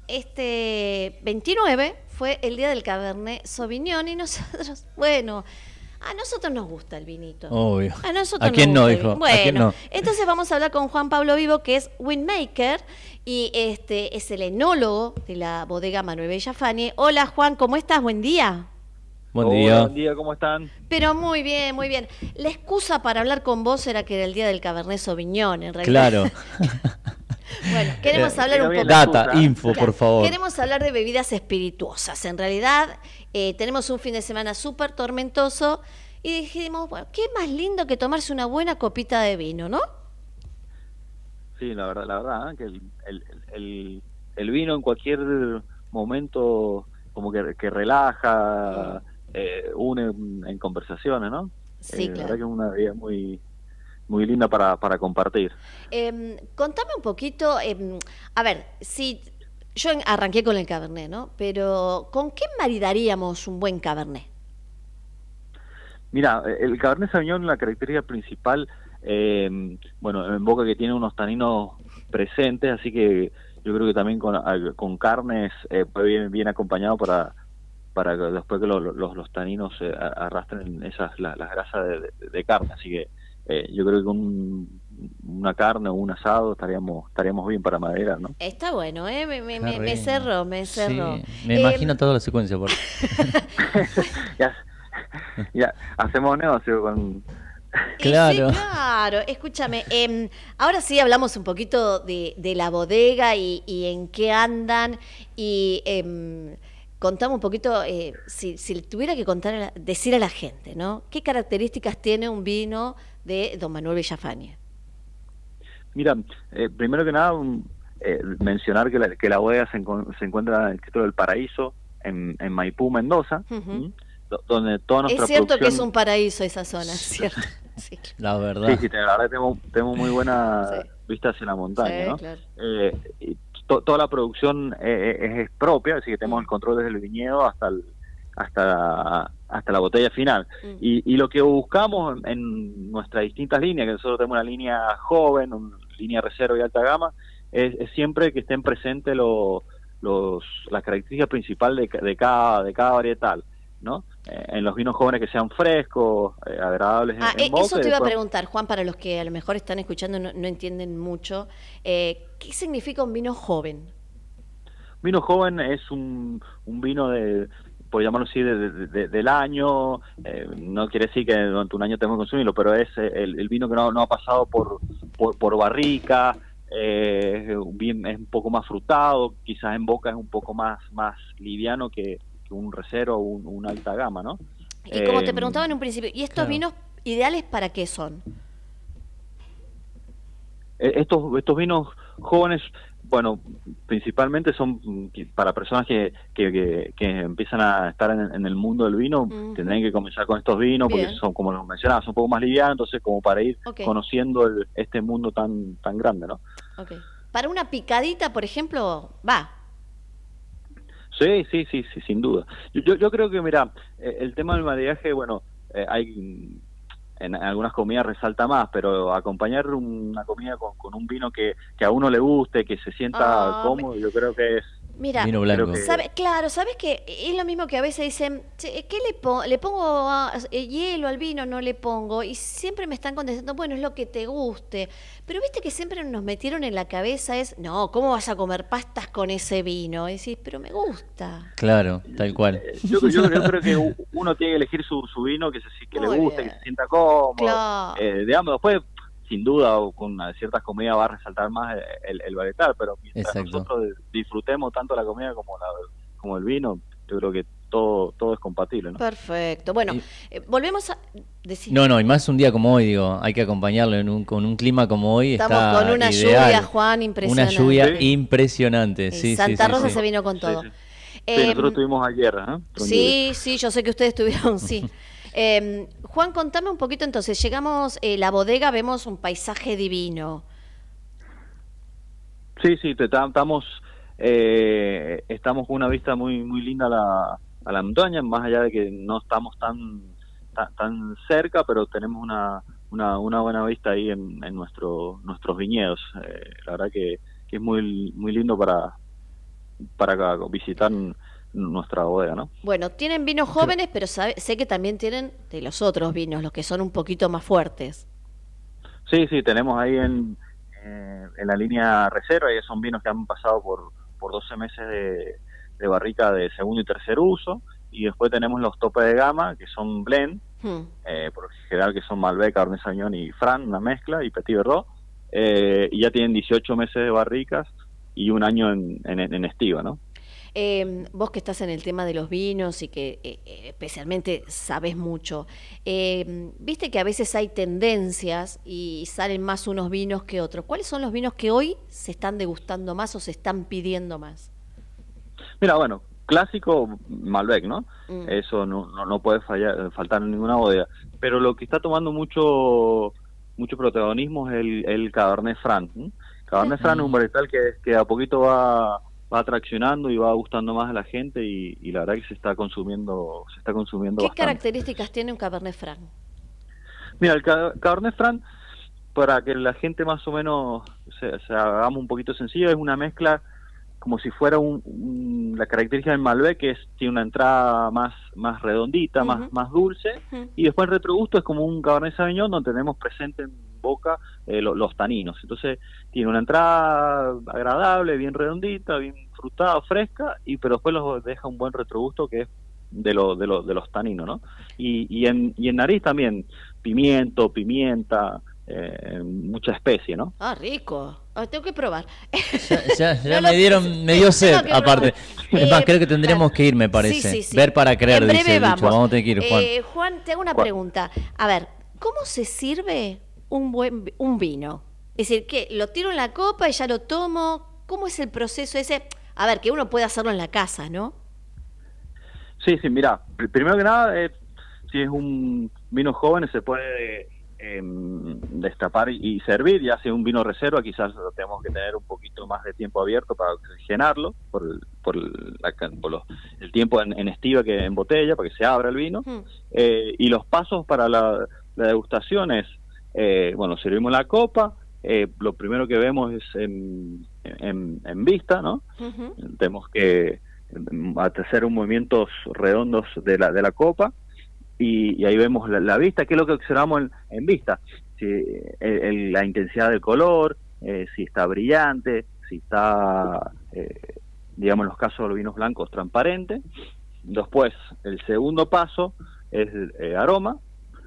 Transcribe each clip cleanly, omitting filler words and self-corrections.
este 29 fue el día del Cabernet Sauvignon y nosotros, bueno, a nosotros nos gusta el vinito. Obvio. A nosotros ¿A quién nos no, gusta el dijo? vino. ¿A quién Bueno, no? entonces vamos a hablar con Juan Pablo Vivo, que es winemaker y es el enólogo de la bodega Manuel Bellafani. Hola Juan, ¿cómo estás? Buen día. Buen Hola, día. buen día, ¿cómo están? Pero muy bien, muy bien. La excusa para hablar con vos era que era el día del Cabernet Sauvignon, en realidad. Claro. Bueno, queremos hablar un bien poco. la Data, excusa. info, Claro, por favor. queremos hablar de bebidas espirituosas. En realidad, tenemos un fin de semana súper tormentoso y dijimos, bueno, qué más lindo que tomarse una buena copita de vino, ¿no? Sí, la verdad, que el vino en cualquier momento como que relaja, une en conversaciones, ¿no? Sí, La claro. verdad que es una bebida muy linda para compartir. Contame un poquito, a ver, si yo arranqué con el Cabernet, ¿no? Pero ¿con qué maridaríamos un buen Cabernet? Mira, el Cabernet Sauvignon, la característica principal, bueno, en boca que tiene unos taninos presentes, así que yo creo que también con carnes puede bien acompañado para que después que los taninos arrastren las grasas de carne, así que yo creo que con una carne o un asado estaríamos bien para madera, ¿no? Está bueno, ¿eh? Me Qué cerró, me rico. cerró. Sí, me imagino toda la secuencia. ya, ya hacemos negocio con... Claro. Sí, claro. Escúchame, ahora sí hablamos un poquito de la bodega y en qué andan y contame un poquito, si le tuviera que decir a la gente, ¿no? ¿Qué características tiene un vino de Don Manuel Bellafani? Mira, primero que nada, mencionar que la bodega se encuentra en el Distrito del Paraíso, en Maipú, Mendoza, Ujú. donde toda nuestra Es cierto que es producción... un paraíso esa zona, ¿cierto? Sí, La verdad. Sí, la verdad tenemos muy buena sí, vista hacia la montaña, sí, ¿no? claro. Y toda la producción es propia, así que tenemos Mm. el control desde el viñedo hasta la botella final. Mm. Y lo que buscamos en nuestras distintas líneas, que nosotros tenemos una línea joven, una línea reserva y alta gama, es siempre que estén presentes las características principales de cada varietal, ¿no? En los vinos jóvenes que sean frescos, agradables en boca. Eso y te iba a después, preguntar, Juan, para los que a lo mejor están escuchando y no entienden mucho, ¿qué significa un vino joven? vino joven es un vino por llamarlo así, del año. No quiere decir que durante un año tenemos que consumirlo, pero es el vino que no ha pasado por barrica. Es un poco más frutado, quizás en boca es un poco más liviano que un recero o un alta gama, ¿no? Y como te preguntaba en un principio, ¿y estos Claro. vinos ideales para qué son? Estos vinos jóvenes, bueno, principalmente son para personas que empiezan a estar en el mundo del vino. Ujú. Tendrán que comenzar con estos vinos Bien. porque son, como lo mencionaba, son un poco más livianos, entonces como para ir Ok. conociendo este mundo tan grande, ¿no? Okay. Para una picadita, por ejemplo, va. Sí, sin duda. Yo creo que, mira, el tema del maridaje, bueno, hay en algunas comidas resalta más, pero acompañar una comida con un vino que a uno le guste, que se sienta cómodo, yo creo que es... Mira, Vino blanco. claro, sabes que es lo mismo que a veces dicen, "Che, ¿qué le pongo hielo al vino? No le pongo", y siempre me están contestando, bueno, es lo que te guste, pero viste que siempre nos metieron en la cabeza no, ¿cómo vas a comer pastas con ese vino? Y decís, pero me gusta. Claro, tal cual. Yo creo que uno tiene que elegir su vino que le Muy guste, bien. que se sienta cómodo. Claro. Digamos, después, sin duda, o con ciertas comidas va a resaltar más el varietal, pero mientras Exacto. nosotros disfrutemos tanto la comida como el vino, yo creo que todo es compatible, ¿no? Perfecto. Bueno, volvemos a decir. No, y más un día como hoy, digo, hay que acompañarlo con un clima como hoy. Estamos está con una ideal. lluvia, Juan, impresionante. Una lluvia Sí. impresionante, sí, Santa sí, Rosa sí. se vino con todo. Sí, sí, nosotros estuvimos ayer, ¿eh? Sí, yo sé que ustedes tuvieron, sí. Juan, contame un poquito entonces, llegamos la bodega, vemos un paisaje divino. Sí, estamos con una vista muy linda a la montaña, más allá de que no estamos tan cerca, pero tenemos una buena vista ahí en nuestros viñedos. La verdad que es muy lindo para visitar nuestra bodega, ¿no? Bueno, tienen vinos jóvenes, pero sé que también tienen de los otros vinos, los que son un poquito más fuertes. Sí, tenemos ahí en la línea reserva, y son vinos que han pasado por 12 meses de barrica de segundo y tercer uso, y después tenemos los tope de gama, que son blend, por lo general que son Malbec, Cabernet Sauvignon y Fran, una mezcla, y Petit Verdot, y ya tienen 18 meses de barricas y un año en estiva, ¿no? Vos que estás en el tema de los vinos y que especialmente sabes mucho, viste que a veces hay tendencias y salen más unos vinos que otros. ¿Cuáles son los vinos que hoy se están degustando más o se están pidiendo más? Mira, bueno, clásico Malbec, ¿no? Eso no puede faltar en ninguna bodega. Pero lo que está tomando mucho protagonismo es el Cabernet Franc. Cabernet Franc es un varietal que a poquito va atraccionando y va gustando más a la gente, y la verdad que se está consumiendo ¿Qué bastante. características tiene un Cabernet Franc? Mira, el Cabernet Franc, para que la gente más o menos se hagamos un poquito sencillo, es una mezcla como si fuera la característica del Malbec, que tiene una entrada más redondita, más dulce, y después el retrogusto es como un Cabernet Sauvignon donde tenemos presente en boca los taninos. Entonces tiene una entrada agradable, bien redondita, bien frutada, fresca, pero después deja un buen retrogusto que es de los taninos, ¿no? Y en nariz también pimienta, mucha especie, ¿no? Ah, rico. Tengo que probar. Ya me dio sed, aparte. Es más, creo que tendríamos que ir, me parece. Sí. Ver para creer, en breve dice el dicho. vamos. Vamos a tener que ir, Juan. Juan, te hago una pregunta. A ver, ¿cómo se sirve un vino? Es decir, ¿qué? ¿Lo tiro en la copa y ya lo tomo? ¿Cómo es el proceso ese? A ver, que uno puede hacerlo en la casa, ¿no? Sí, mira, primero que nada, si es un vino joven se puede destapar y servir. Ya sea un vino reserva, quizás lo tenemos que tener un poquito más de tiempo abierto para oxigenarlo por el tiempo en estiva que en botella, para que se abra el vino. Y los pasos para la degustación es, bueno, servimos la copa. Lo primero que vemos es en vista, ¿no? Tenemos que hacer movimientos redondos de la copa, y ahí vemos la vista. ¿Qué es lo que observamos en vista? Si, la intensidad del color, si está brillante, si está, digamos en los casos de los vinos blancos, transparente. Después, el segundo paso es aroma,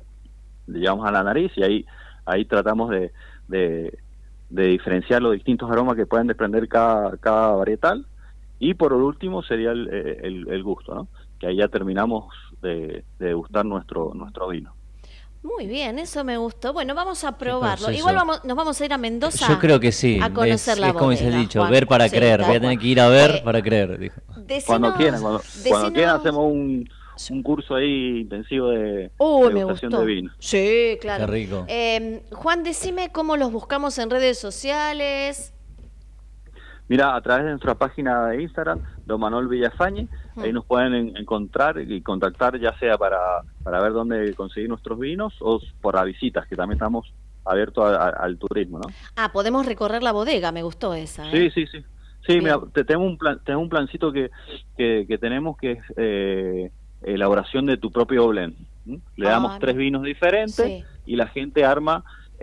le llevamos a la nariz, y ahí tratamos de diferenciar los distintos aromas que pueden desprender cada varietal. Y por último sería el gusto, ¿no? Que ahí ya terminamos de degustar nuestro vino. Muy bien, eso me gustó. Bueno, vamos a probarlo. Igual nos vamos a ir a Mendoza. Yo creo que sí. A conocer la bodega. Es como se ha dicho, Juan. ver para creer. Voy a tener que ir a ver para creer, dijo. Cuando quieran hacemos un curso ahí intensivo de degustación de vino. Sí, claro. Qué rico. Juan, decime cómo los buscamos en redes sociales. Mira, a través de nuestra página de Instagram, Don Manuel Villafañe, ahí nos pueden encontrar y contactar, ya sea para ver dónde conseguir nuestros vinos o para visitas, que también estamos abiertos al turismo, ¿no? Ah, podemos recorrer la bodega, me gustó esa. Sí. Sí, mira, tenemos un plancito que tenemos, que es elaboración de tu propio blend. Le damos 3 vinos diferentes, y la gente arma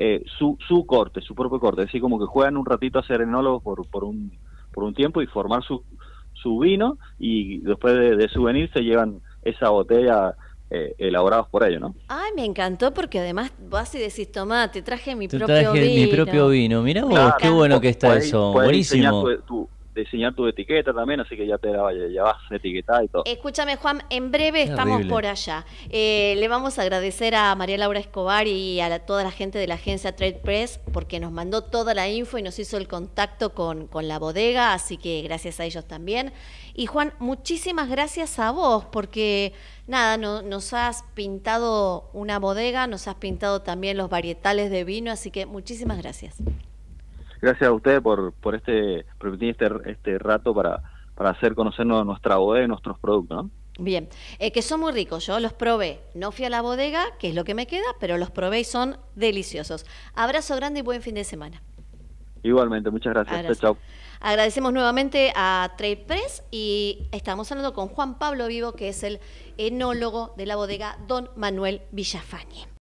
su corte, su propio corte, así como que juegan un ratito a ser enólogos por un tiempo y formar su vino, y después de su venir se llevan esa botella elaborados por ellos, ¿no? Ay, me encantó, porque además vas y decís, tomá, te traje mi propio vino. Mirá vos, qué bueno que está eso, buenísimo. Diseñar tu etiqueta también, así que ya vas etiquetada y todo. Escúchame, Juan, en breve estamos por allá. Le vamos a agradecer a María Laura Escobar y a toda la gente de la agencia Trade Press, porque nos mandó toda la info y nos hizo el contacto con la bodega, así que gracias a ellos también. Y Juan, muchísimas gracias a vos, porque nada, nos has pintado una bodega, nos has pintado también los varietales de vino, así que muchísimas gracias. Gracias a ustedes por permitir este rato para hacer conocernos nuestra bodega y nuestros productos, ¿no? Bien, que son muy ricos, yo los probé, no fui a la bodega, que es lo que me queda, pero los probé y son deliciosos. Abrazo grande y buen fin de semana. Igualmente, muchas gracias. Chao. agradecemos nuevamente a Trade Press y estamos hablando con Juan Pablo Vivo, que es el enólogo de la bodega Don Manuel Villafañe.